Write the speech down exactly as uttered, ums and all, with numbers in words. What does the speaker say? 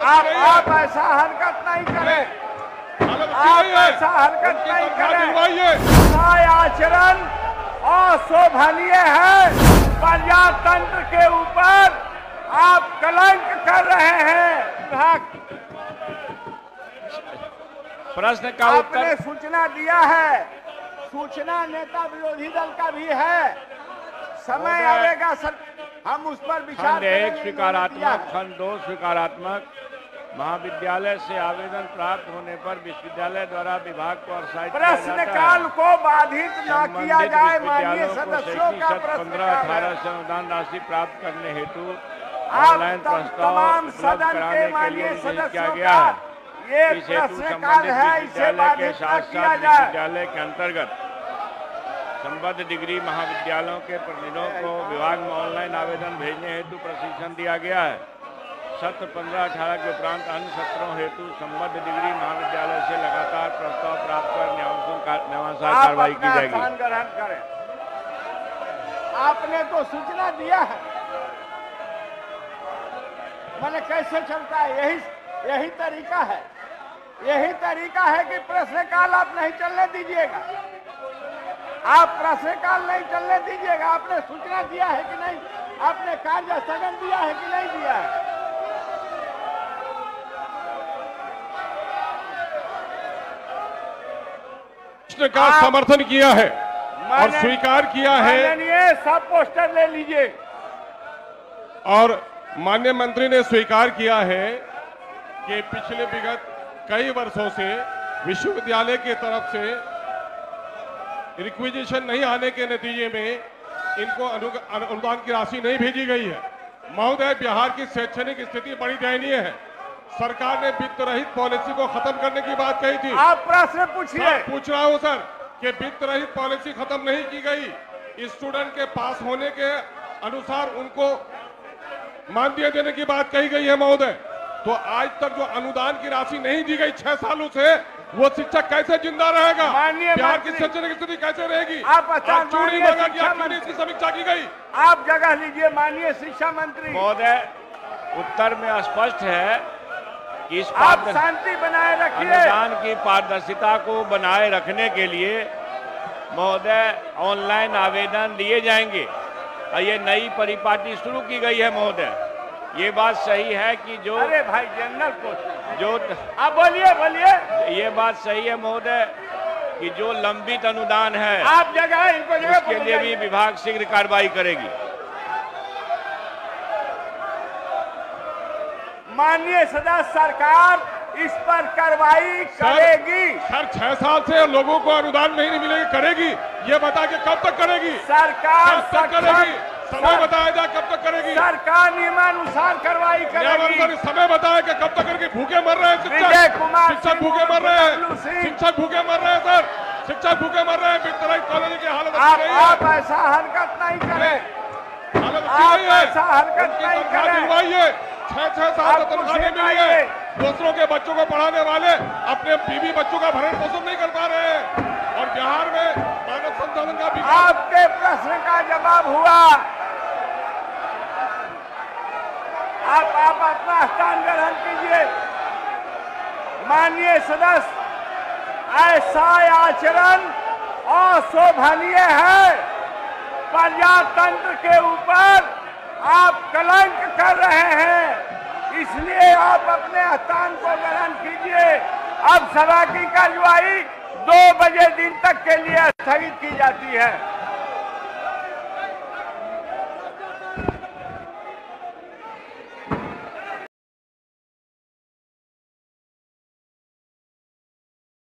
आप आप ऐसा हरकत नहीं करें, आप ऐसा हरकत नहीं करें। आचरण अशोभनीय है। प्रजातंत्र के ऊपर आप कलंक कर रहे हैं। प्रश्न का उत्तर आपने सूचना दिया है, सूचना नेता विरोधी दल का भी है। समय आएगा सर, हम उस पर विचार खंड एक स्वीकारात्मक, खंड दो स्वीकारात्मक। महाविद्यालय से आवेदन प्राप्त होने पर विश्वविद्यालय द्वारा विभाग को असाइट प्रश्नकाल को बाधित न किया जाए। माननीय सदस्यों का पंद्रह अठारह से अनुदान राशि प्राप्त करने हेतु आप ऑनलाइन प्रस्ताव तमाम उपलब्ध सदन के कराने के लिए माननीय निर्देश किया सदस्यों गया का है। ये इस हेतु प्रश्नकाल संबंधित है, इसे विश्वविद्यालय के बाधित साथ न किया साथ जाए। विश्वविद्यालय के अंतर्गत संबद्ध डिग्री महाविद्यालयों के प्रतिनिधियों को विभाग में ऑनलाइन आवेदन भेजने हेतु प्रशिक्षण दिया गया है। सत्र पंद्रह अठारह के उपरांत अन्य सत्रों हेतु संबद्ध डिग्री महाविद्यालय से लगातार प्रस्ताव प्राप्त कर न्यायानुसार कार्रवाई की जाएगी। ग्रहण करें। आपने तो सूचना दिया है, मैंने कैसे चलता है? यही यही तरीका है, यही तरीका है कि प्रश्नकाल आप नहीं चलने दीजिएगा। आप प्रश्नकाल नहीं चलने दीजिएगा। आपने सूचना दिया है कि नहीं? आपने कार्य स्थगन दिया है कि नहीं दिया है? प्रश्न का समर्थन किया है और स्वीकार किया है। माननीय सब पोस्टर ले लीजिए। और माननीय मंत्री ने स्वीकार किया है कि पिछले विगत कई वर्षों से विश्वविद्यालय की तरफ से रिक्विजिशन नहीं आने के नतीजे में इनको अनुदान की राशि नहीं भेजी गई है। महोदय, बिहार की शैक्षणिक स्थिति बड़ी दयनीय है। सरकार ने वित्त रहित पॉलिसी को खत्म करने की बात कही थी। आप प्रश्न पूछिए। पूछ रहा हूं सर कि वित्त रहित पॉलिसी खत्म नहीं की गई। स्टूडेंट के पास होने के अनुसार उनको मानदेय देने की बात कही गई है महोदय। तो आज तक जो अनुदान की राशि नहीं दी गई छह सालों से, वो शिक्षक कैसे जिंदा रहेगा? बिहार की शैक्षणिक स्थिति कैसे रहेगी? आप चूड़ी मांगा कि क्यों इसकी समीक्षा की गई? आप जगह लीजिए माननीय शिक्षा मंत्री महोदय। उत्तर में स्पष्ट है कि इस आप शांति बनाए रखिए। अनुदान की पारदर्शिता को बनाए रखने के लिए महोदय ऑनलाइन आवेदन लिए जाएंगे और ये नई परिपाटी शुरू की गई है महोदय। ये बात सही है कि जो अरे भाई जनरल पोस्ट जो आप बोलिए बोलिए ये बात सही है महोदय कि जो लंबित अनुदान है आप जगह इनको जगह उसके लिए भी विभाग शीघ्र कार्रवाई करेगी। माननीय सदस्य सरकार इस पर कार्रवाई करेगी। सर छह साल से लोगों को अनुदान नहीं मिलेगी, करेगी। ये बता के कब तक करेगी सरकार? कब तक करेगी? समय बताया जाए कब तक करेगी? सरकार नियमानुसार कार्रवाई करेगी। समय बताया कि कब तक करेगी? भूखे मर रहे हैं शिक्षक, शिक्षक भूखे मर रहे हैं, शिक्षक भूखे मर रहे हैं सर, शिक्षक भूखे मर रहे हैं। वित्त रहित कॉलेज की हालत आप, आप ऐसा हरकत नहीं करें, आप ऐसा हरकत नहीं करें। छह छह साल तक तनख्वाह नहीं मिली है। दूसरों के बच्चों को पढ़ाने वाले अपने बीवी बच्चों का भरण पोषण नहीं कर पा रहे हैं। और बिहार में मानव संसाधन का भी आपके प्रश्न का जवाब हुआ। आप आप अपना स्थान ग्रहण कीजिए। माननीय सदस्य, ऐसा आचरण अशोभनीय है। प्रजातंत्र के ऊपर आप कलंक कर रहे हैं, इसलिए आप अपने स्थान को ग्रहण कीजिए। अब सभा की कार्यवाही दो बजे दिन तक के लिए स्थगित की जाती है।